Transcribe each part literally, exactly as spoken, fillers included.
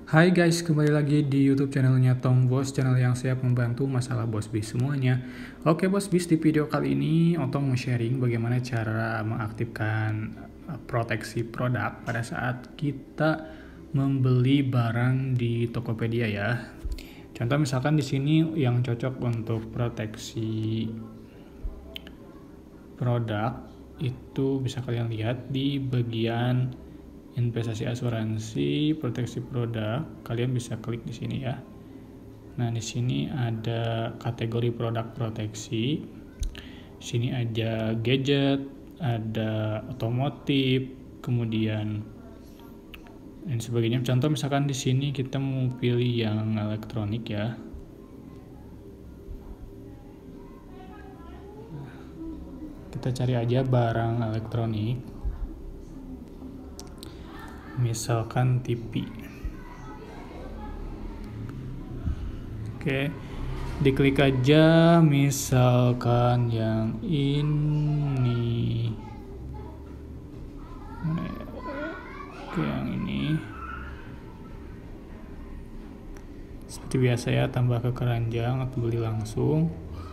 Hai guys, kembali lagi di YouTube channelnya Tom Bos, channel yang siap membantu masalah bos bis semuanya. Oke bos bis, di video kali ini Otong mau sharing bagaimana cara mengaktifkan uh, proteksi produk pada saat kita membeli barang di Tokopedia ya. Contoh misalkan di sini yang cocok untuk proteksi produk itu bisa kalian lihat di bagian investasi asuransi proteksi produk. Kalian bisa klik di sini ya. Nah, di sini ada kategori produk proteksi. Di sini ada gadget, ada otomotif, kemudian dan sebagainya. Contoh misalkan di sini kita mau pilih yang elektronik ya. Kita cari aja barang elektronik, misalkan T V. Oke, diklik aja misalkan yang ini. Oke, yang ini. Seperti biasa ya, tambah ke keranjang atau beli langsung.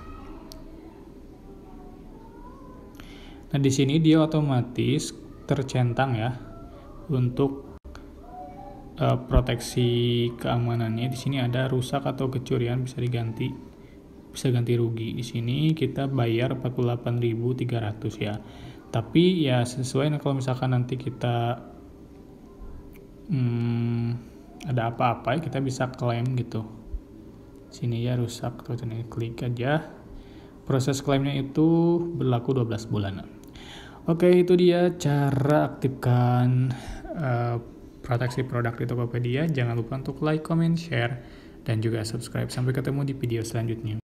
Nah, di sini dia otomatis tercentang ya untuk uh, proteksi keamanannya. Di sini ada rusak atau kecurian bisa diganti, bisa ganti rugi. Di sini kita bayar empat puluh delapan ribu tiga ratus ya. Tapi ya sesuai, nah kalau misalkan nanti kita hmm, ada apa-apa kita bisa klaim gitu. Sini ya rusak tuh, ini klik aja. Proses klaimnya itu berlaku dua belas bulanan. Oke, itu dia cara aktifkan uh, proteksi produk di Tokopedia. Jangan lupa untuk like, comment, share, dan juga subscribe. Sampai ketemu di video selanjutnya.